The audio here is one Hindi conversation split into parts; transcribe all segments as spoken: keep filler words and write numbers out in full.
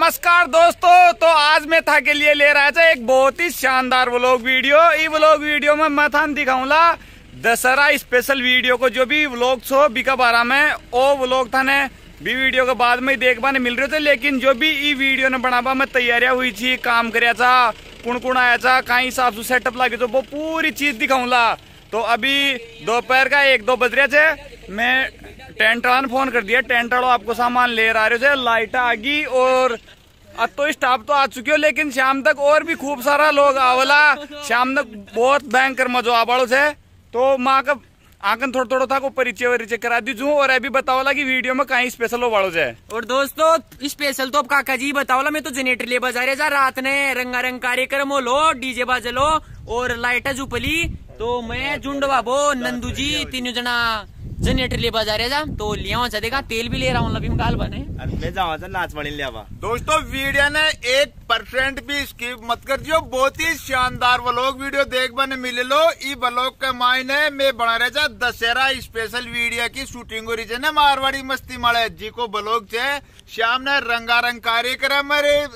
नमस्कार दोस्तों, तो आज मैं था के लिए ले रहा था एक बहुत ही शानदार व्लॉग वीडियो। ये व्लॉग वीडियो में मैं था दिखाऊंगा दशहरा स्पेशल वीडियो को, जो भी व्लॉग छो बिका बारा में वो व्लॉग था ने भी वीडियो के बाद में देख पाने मिल रहे थे। लेकिन जो भी ये वीडियो ने बनावा में तैयारियां हुई थी, काम कराया था, कुण कुण आया था, कहीं हिसाब से सेटअप लगे तो वो पूरी चीज दिखाऊंगा। तो अभी दोपहर का एक दो बज रहे थे, मैं टेंट वाला ने फोन कर दिया, टेंट वालों आपको सामान ले आ रहे थे, लाइट आ गई और अब तो स्टाफ तो आ चुकी हो, लेकिन शाम तक और भी खूब सारा लोग आवला। शाम तक बहुत भयंकर मजा आवाड़ो से। तो माँ का आंकन थोड़ा थोड़ा था को परिचय वरिचय करा दीजू और अभी बताओला कि वीडियो में कहीं स्पेशल हो वाड़ो जाए। और दोस्तों स्पेशल तो अब काका जी बताओला, मैं तो जनरेटर ले बजा रहे जा, रात ने रंगारंग कार्यक्रम हो लो, डीजे बाजलो और लाइट जुपली, तो मैं झुंड बाबो नंदू जी तीनों जना जनरेटर ले बजा रहे जा, तो लिया देगा तेल भी ले रहा हूँ गाल बने नाच बने लिया। दोस्तों वीडियो ने एक परसेंट भी स्किप मत कर दियो, बहुत ही शानदार व्लॉग वीडियो देख बने मिले लो। ई व्लॉग के मायने में बना रहे जा दशहरा स्पेशल वीडियो की शूटिंग हो रही है मारवाड़ी मस्ती माड़े जी को व्लॉग है। शाम ने रंगारंग कार्यक्रम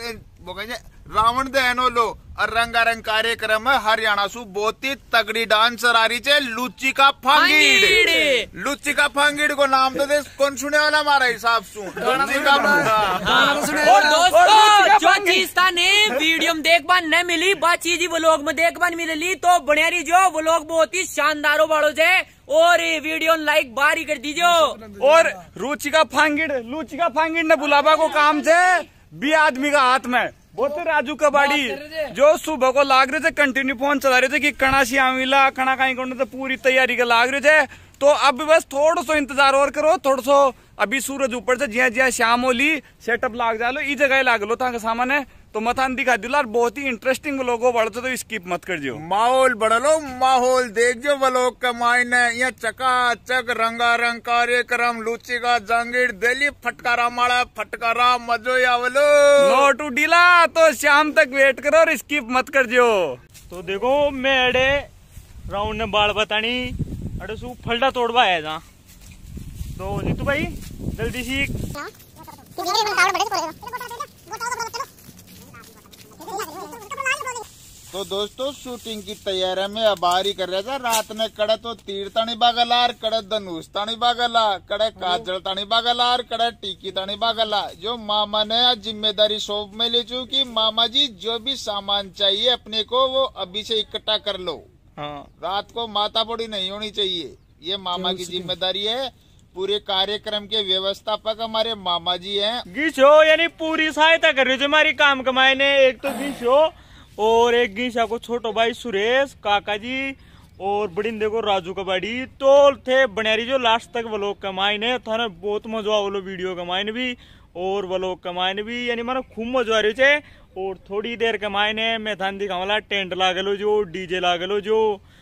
रावण दहन लो और रंगारंग कार्यक्रम है हरियाणा सु बहुत ही तगड़ी डांसर आ रही है लुच्ची का फांगीड़। लुच्ची का फांगीड़ को नाम तो दे कौन सुने वाला हमारा हिसाब सु लुच्ची का और दोस्तों जो चीज था ने वीडियो में देख बार न मिली, बात चीज व्लॉग में देख बार मिली, तो बढ़िया रही जो व्लॉग बहुत ही शानदार बाड़ो जे और वीडियो लाइक बार ही कर दीजिए। और रुचि का फांगीड़ लुच्ची का फांगीड़ ने बुलावा को काम से भी आदमी का हाथ में वो तो राजू कबाड़ी जो सुबह को लाग रहे थे, कंटिन्यू फोन चला रहे थे कि कणा श्यामिला कणा कहीं तो पूरी तैयारी का लाग रहे थे। तो अब बस थोड़ा सो इंतजार और करो, थोड़ा सो अभी सूरज ऊपर से जिया जिया शाम होली सेटअप लाग जालो, ई जगह लाग लो था सामान है तो मथान दिखा दिला। बहुत ही इंटरेस्टिंग व्लॉग बढ़ते तो स्किप मत कर जो, माहौल बढ़ लो, माहौल देख जो व्लॉग का मायने यहाँ चकाचक रंगारंग कार्यक्रम लुच्ची का जांगीर दिल्ली फटकारा माड़ा फटकारा मजो आवलो नो टू डीला। तो शाम तक वेट करो और स्किप मत कर जो। तो देखो मैं अड़े राउंड ने बाल बतानी अड़े सु फलडा तोड़वा आया था, तो जीतू भाई जल्दी सी तो दोस्तों शूटिंग की तैयारी में अबारी कर रहा था। रात में कड़े तो तीर तानी बागलार, कड़े धनुष तानी बागला, कड़े काजल तानी बागलार, कड़े टीकी तानी बागला। जो मामा ने आज जिम्मेदारी सौंप में ले चुकी, मामा जी जो भी सामान चाहिए अपने को वो अभी से इकट्ठा कर लो। हाँ। रात को माता बड़ी नहीं होनी चाहिए, ये मामा की जिम्मेदारी है। पूरे कार्यक्रम के व्यवस्थापक हमारे मामा जी हैं। गीशो यानी पूरी सहायता कर रहे हो हमारी काम कमाए ने, एक तो गीशो और एक गीशा को छोटो भाई सुरेश काका जी और बड़िंदे को राजू कबाड़ी, तो थे बनियारी जो लास्ट तक व्लॉग कमाए ने था ना, बहुत मजा आवलो वीडियो कमाए ने भी और व्लॉग कमाए ने भी, यानी मानो खूब मजा आ रही थे। और थोड़ी देर कमाए ने मैं थान दिखावला टेंट लागलो जो, डीजे लागलो जो,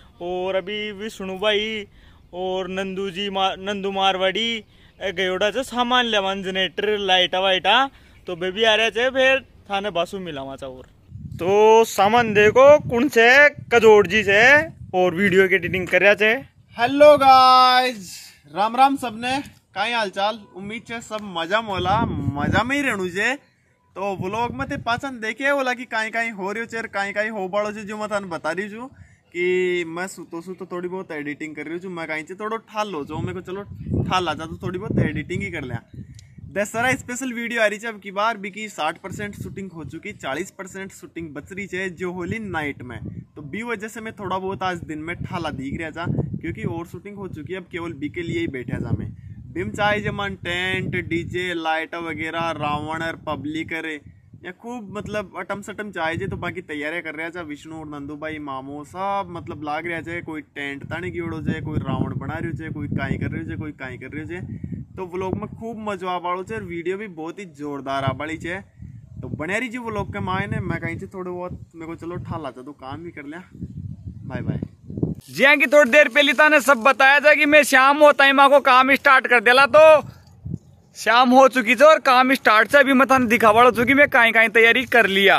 और अभी विष्णु भाई और नंदू जी मा, नंदू मारवाड़ी गयोड़ा से सामान लेवन जनरेटर लाइटा वाइटा, तो बेबी आ रहे थे फिर थाने बासु मिला वहां और तो सामान देखो कौन से कजोड़ जी से और वीडियो की एडिटिंग कर रहे थे। हेलो गाइस, राम राम सबने, काई हालचाल, उम्मीद है सब मजा मोला मजा में ही रहनु जे। तो व्लॉग में ते पाचन देखे बोला कि काई काई हो रही चेर काई काई हो बाड़ो छे, जो मैं थाने बता रही छू कि मैं सुतो सुतो थोड़ी बहुत एडिटिंग कर रही हूँ, मैं कहीं से थोड़ा ठाल लो जो मेरे को चलो ठाल आ जा तो थोड़ी बहुत एडिटिंग ही कर लिया। दशहरा स्पेशल वीडियो आ रही है अब की बार भी की साठ परसेंट शूटिंग हो चुकी, चालीस परसेंट शूटिंग बच रही है जो होली नाइट में। तो बी वजह से मैं थोड़ा बहुत आज दिन में ठाला दिख रहा था, क्योंकि और शूटिंग हो चुकी है, अब केवल बी के लिए ही बैठा था मैं। बिम चाहे जमन टेंट डीजे लाइट वगैरह रावण और पब्लिक करे या खूब मतलब अटम सटम चाहे जे, तो बाकी तैयारियां कर रहा था विष्णु और नंदू भाई मामो सब मतलब लाग रहा है। कोई टेंट ताने की ओढ़ो जाए, कोई रावण बना रही हो, कोई काई कर रही हो, कोई काई कर रही हो। तो व्लॉग में खूब मजा आ बाड़ो और वीडियो भी बहुत ही जोरदार आ बाड़ी है। तो बने रही जी व्लॉग के मायने, मैं कहीं से थोड़े बहुत मेरे को चलो ठाला था तो काम भी कर लिया। Bye bye. जी हाँ की थोड़ी देर पहले था ने सब बताया था कि मैं शाम होता ही माँ को काम स्टार्ट कर देला, तो शाम हो चुकी थी और काम स्टार्ट से अभी मैं थाने दिखावा हो चुकी, मैं कहीं कहीं तैयारी कर लिया।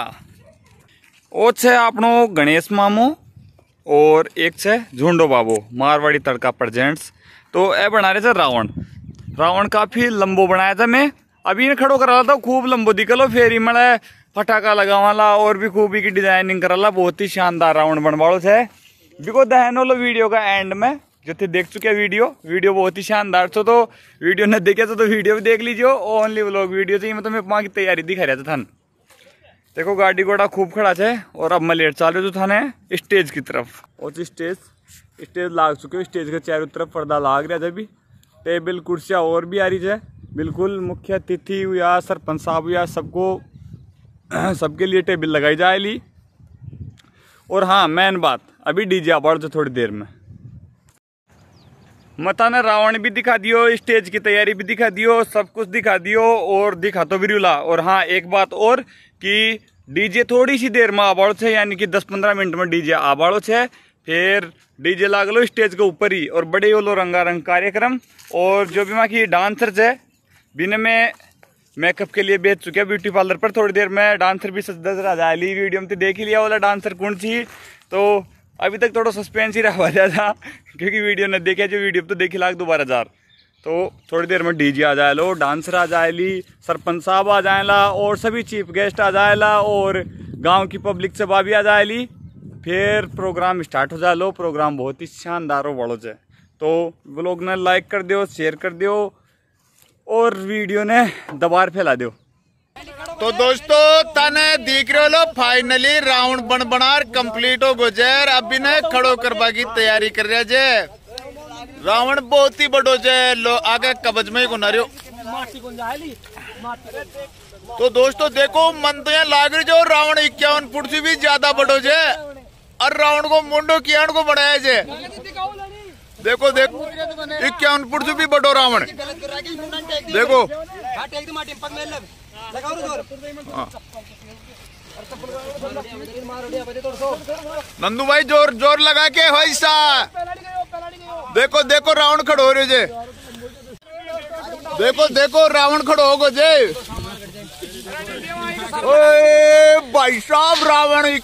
वो छे अपनो गणेश मामो और एक छे झुंडो बाबू मारवाड़ी तड़का प्रेजेंट्स। तो ए बना रहे थे रावण, रावण काफी लंबो बनाया था मैं अभी इन्हें खड़ो करा था खूब लंबो दिखलो, फेरी मड़े फटाका लगावाला और भी खूबी की डिजाइनिंग कराला। बहुत ही शानदार रावण बनवाड़ो है। बिको दहन वालो वीडियो का एंड में जो थे देख चुके वीडियो वीडियो बहुत ही शानदार छो, तो वीडियो न देखे तो, तो वीडियो भी देख लीजिए। ओनली व्लॉग वीडियो चाहिए मतलब मैं वहाँ की तैयारी दिखा रहा था थान। देखो गाड़ी घोड़ा खूब खड़ा है और अब मैं लेट चाल रही तो थाने स्टेज की तरफ। और स्टेज स्टेज लाग चुके, स्टेज के चारों तरफ पर्दा लाग रहा है। अभी टेबल कुर्सियाँ और भी आ रही है। बिल्कुल मुख्य अतिथि या सरपंच साहब या सबको सबके लिए टेबल लगाई जाए ली। और हाँ मेन बात, अभी डीजे आ बढ़ थोड़ी देर में मता ने रावण भी दिखा दियो, स्टेज की तैयारी भी दिखा दियो, सब कुछ दिखा दियो और दिखा तो भी रुला। और हाँ एक बात और कि डीजे थोड़ी सी देर में आबाड़ो छे, यानी कि दस पंद्रह मिनट में डीजे आबाड़ो छे। फिर डीजे लागलो स्टेज के ऊपर ही और बड़े वो लो रंगारंग कार्यक्रम। और जो भी वहाँ की डांसर है बिना में मेकअप के लिए बेच चुके ब्यूटी पार्लर पर। थोड़ी देर में डांसर भी सज धज रहा ली, वीडियो में तो देख ही लिया वाला डांसर कौन सी। तो अभी तक थोड़ा सस्पेंस ही रहा था क्योंकि वीडियो न देखे, जो वीडियो तो देखी लाख दोबारा जार। तो थोड़ी देर में डीजे आ जाए लो, डांसर आ जाए ली, सरपंच साहब आ जाएला और सभी चीफ गेस्ट आ जाएला और गांव की पब्लिक से भी आ जाए ली। फिर प्रोग्राम स्टार्ट हो जाए लो। प्रोग्राम बहुत ही शानदार हो बड़ो से। तो व्लॉग ने लाइक कर दियो, शेयर कर दियो और वीडियो ने दबार फैला दियो। तो दोस्तों तने देख रहे लो फाइनली राउंड बन बनार कंप्लीट हो गुजर। अभी ने खड़ो करवा की तैयारी कर रहे जे। रावण बहुत ही बड़ो जे, लो आगे कब्ज में ही गुना रहे हो। तो दोस्तों देखो मन तो यहाँ लाग रही जो रावण इक्यावन फुट से भी ज्यादा बड़ो जे और रावण को मुंडो कियान को बढ़ाया जे। देखो देखो इक्यावन फुट से भी बड़ो रावण देखो। नंदू भाई जोर जोर लगा के भाई सा देखो देखो रावण खड़ो हो रहे जे। देखो देखो रावण खड़ो हो गो जे। ओए भाई साहब रावण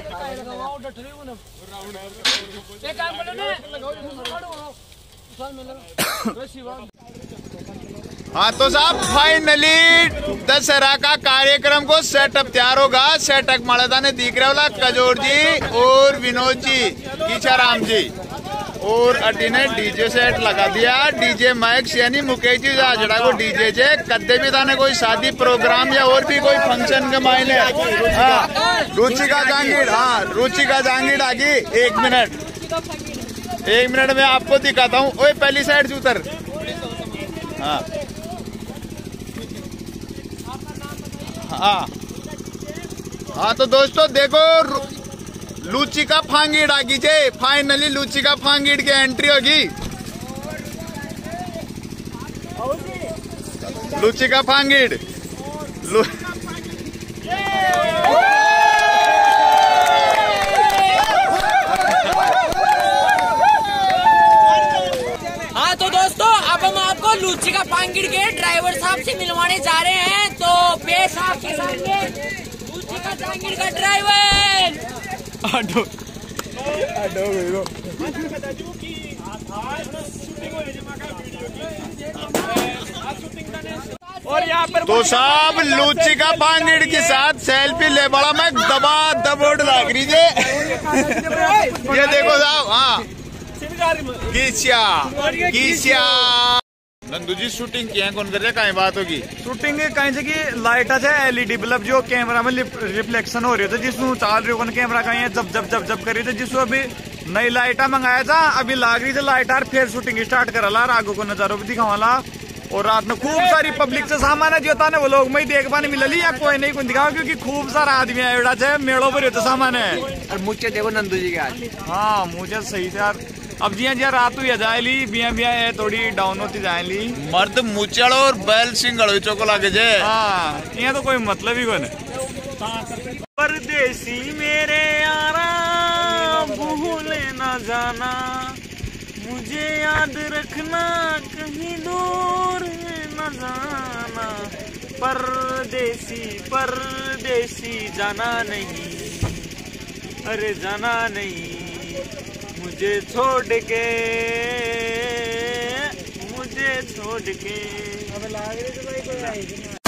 हाँ तो साहब फाइनली दशहरा का कार्यक्रम को सेटअप तैयार होगा। सेटअप मालादा ने दिख रहा होगा कजोर जी और विनोद जी, कीछाराम जी और अड्डी ने डीजे सेट लगा दिया। डीजे माइक यानी मुकेश जी जड़ा को डीजे जे कदे भी थाने कोई शादी प्रोग्राम या और भी कोई फंक्शन के मायने। हाँ रुचिका जांगीर, हाँ रुचिका जांगीर आगे। एक मिनट एक मिनट में आपको दिखाता हूँ। ओए पहली साइड से उतर। हाँ हाँ हाँ तो दोस्तों देखो लूचिका फांगीड़ आ गई जे। फाइनली लूचिका फांगीड़ की एंट्री होगी। लूचिका फांगीड़ लू... हाँ तो दोस्तों अब हम आपको लूचिका फांगीड़ के ड्राइवर साहब से मिलवाने जा रहे हैं। तो पेश आपके सामने लूचिका फांगीड़ का ड्राइवर। आडो आडो और यहाँ पर तो साहब लूचिका फांगीड़ के साथ सेल्फी ले बड़ा मैं दबा दबोड़ लाग रही जे। ये देखो साहब। हाँ कीसिया कीसिया नंदू जी शूटिंग किया कौन कर रहे कहीं बात होगी। शूटिंग कहीं से की लाइट है एलईडी बल्ब जो कैमरा में रिफ्लेक्शन हो रही थी जिसमें चाल रही होगा कैमरा कहीं है जब जब जब जब कर रही थी जिसको अभी नई लाइटा मंगाया था। अभी लाग रही थी लाइट आर फिर शूटिंग स्टार्ट करा आगो को नजारो भी दिखावाला। और रात में खूब सारी पब्लिक से सामान है जो था वो लोग में देख पाने मिल ली या कोई नहीं कोई दिखाओ क्योंकि खूब सारा आदमी है मेड़ों पर होता सामान है। और मुझे देखो नंदू जी के आज। हाँ मुझे सही से यार अब जिया जिया रात हुई जाए ली बिया बिया है थोड़ी डाउन होती जाए ली। मर्द मुचड़ और बैल सिंगल चौको लागे जे। हाँ ये तो कोई मतलब ही कोई नहीं। परदेसी मेरे यारा भूले ना जाना मुझे याद रखना कहीं दूर न जाना। परदेसी परदेसी जाना नहीं अरे जाना नहीं मुझे छोड़ के मुझे छोड़ के। अब लाग रही तो भाई कोई आएगी ना।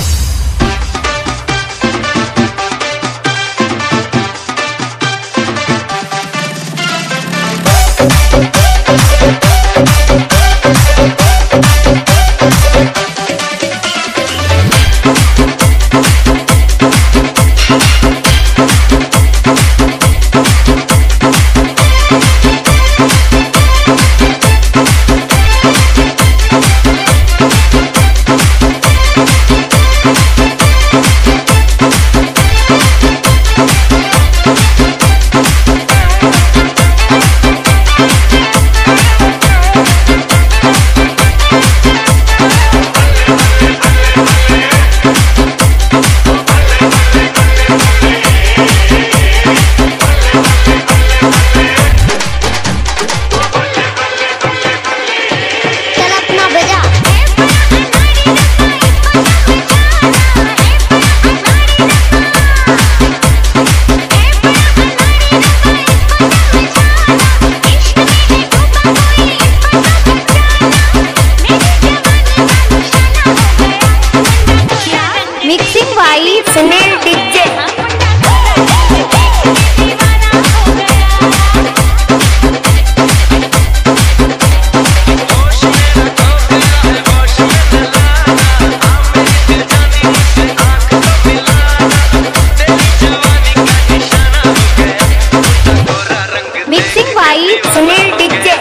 Mixing by Sunil DJ. Mixing by Sunil DJ.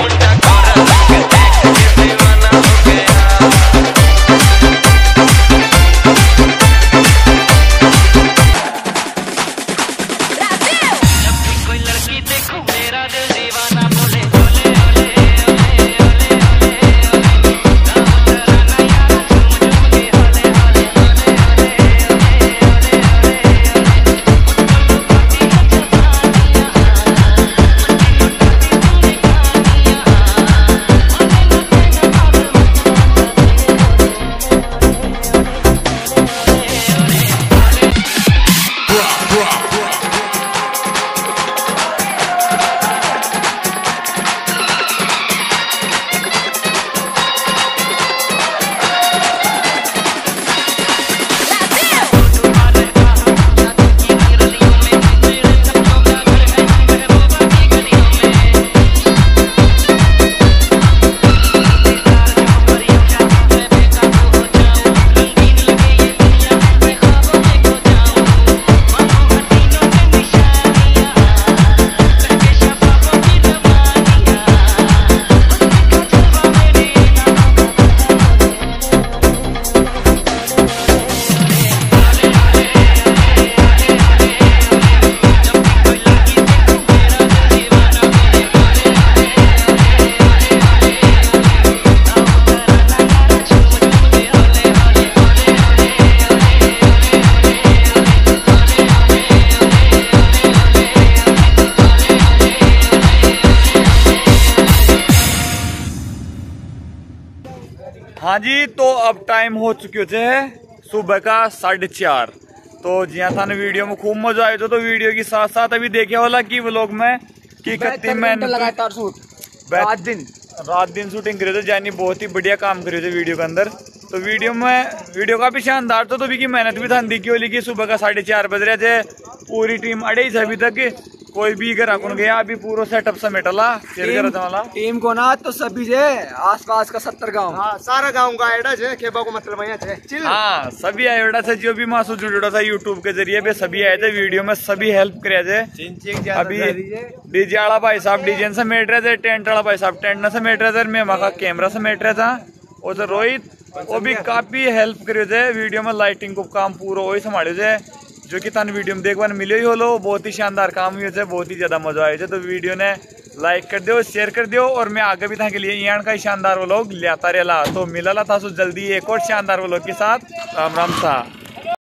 हाँ जी, तो अब टाइम हो चुके थे सुबह का साढ़े चार। तो जिया था ना वीडियो में खूब मजा आया। तो, तो वीडियो के साथ साथ अभी देखिया वाला की व्लॉग में की कत्ती मैंने लगातार शूट रात दिन रात दिन शूटिंग करे थे। जानी बहुत ही बढ़िया काम करे थे वीडियो के अंदर। तो वीडियो में वीडियो काफी शानदार था। तो भी की मेहनत भी था दिखी वाली की सुबह का साढ़े चार बज रहे थे। पूरी टीम अड़े ही अभी तक कोई भी घर आकुन गया। अभी पूरा सेटअप समेटला वाला टीम को ना तो सभी जे आसपास का सत्तर गांव। हाँ, सारा गांव का एडा है खेबा को मतलब है। हाँ, सभी आए बेटा था जो भी मासू जुड़ा था यूट्यूब के जरिए पे सभी आए थे। वीडियो में सभी हेल्प करे थे। अभी डीजे वाला भाई साहब डीजे समेट रहे थे, टेंट वाला भाई साहब टेंट न समेट रहे थे, मैं वहाँ कैमरा समेट रहा था। और तो रोहित वो भी काफी हेल्प करे थे वीडियो में। लाइटिंग को काम पूरा वही संभाले थे जो कि तन वीडियो में देखने मिले ही हो लो। बहुत ही शानदार काम हुए थे, बहुत ही ज्यादा मजा आया थे। तो वीडियो ने लाइक कर दियो, शेयर कर दियो। और मैं आगे भी था के लिए यहाँ का शानदार व्लॉग लाता रहा। तो मिला था सो जल्दी एक और शानदार व्लॉग के साथ। राम राम सा।